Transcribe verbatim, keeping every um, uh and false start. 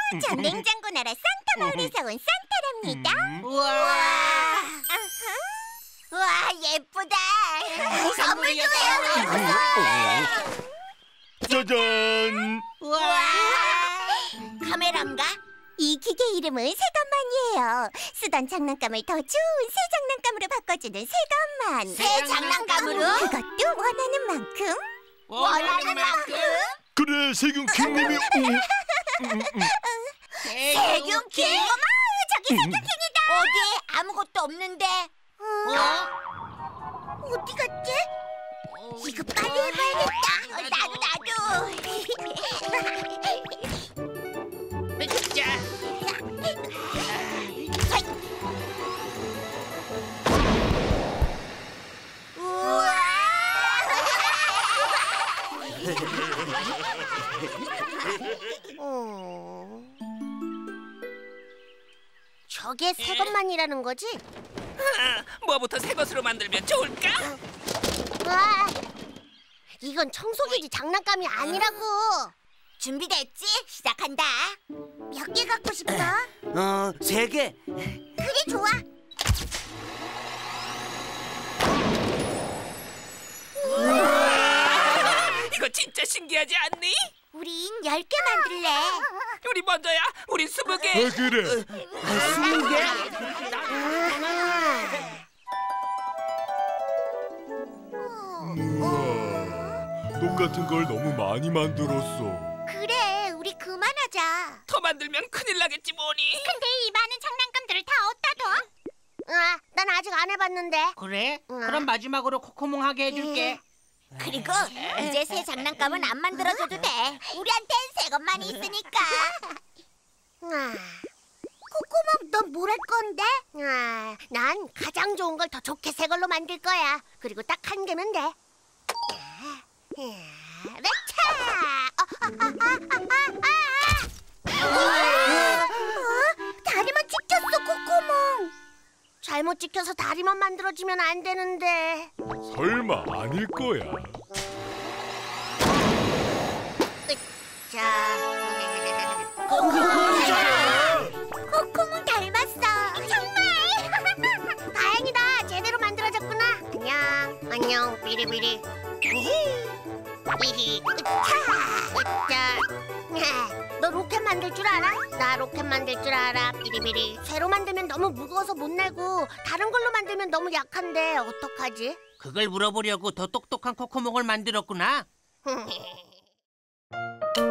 전 냉장고 나라 산타 마을에서 온 산타랍니다. 우와. 아하. 우와, 예쁘다. 선물 줘요. 짜잔! 우와. 카메라인가? 이 기계 이름은 새것만이에요. 쓰던 장난감을 더 좋은 새 장난감으로 바꿔주는 새것만. 새 장난감으로? 그것도 원하는 만큼. 원하는 만큼? 그래, 세균킹님이 세균킹? 어머, 저기 세균킹이다. 어디? 아무것도 없는데. 어? 어디 갔지? 이거 빨리 해봐야겠다. 나도 나도. 자. 우와! 어... 저게 새 것만이라는 거지? 아, 뭐부터 새 것으로 만들면 좋을까? 와, 이건 청소기지 장난감이 아니라고. 준비됐지? 시작한다. 몇 개 갖고 싶어? 어, 세 개. 그래, 좋아. 이거 진짜 신기하지 않니? 우린 열 개 만들래. 우리 먼저야. 우리 스무 개. 왜 그래? 스무 개? 우와, 똑같은 걸 너무 많이 만들었어. 그래, 우리 그만하자. 더 만들면 큰일 나겠지 뭐니. 근데 이 많은 장난감들을 다 어디다 둬? 아, 난 아직 안 해봤는데. 그래? 응. 그럼 마지막으로 코코몽 하게 해줄게. 그리고 이제 새 장난감은 안 만들어줘도 돼. 우리한텐 새 것만 있으니까. 아, 코코몽, 넌 뭘 할 건데? 아, 난 가장 좋은 걸 더 좋게 새 걸로 만들 거야. 그리고 딱 한 개면 돼. 레차! 어, 아, 아, 아, 아, 아, 아. 어? 다리만 찍혔어, 코코몽. 잘못 찍혀서 다리만 만들어지면 안 되는데. 설마 아닐 거야. 자, 코코몽이잖아. 코코몽 닮았어. 정말. 다행이다. 제대로 만들어졌구나. 안녕, 안녕, 비리비리. 히히, 으차, 으짜. 너 로켓 만들 줄 알아? 나 로켓 만들 줄 알아. 비리비리. 쇠로 만들면 너무 무거워서 못 내고 다른 걸로 만들면 너무 약한데 어떡하지? 그걸 물어보려고 더 똑똑한 코코몽을 만들었구나.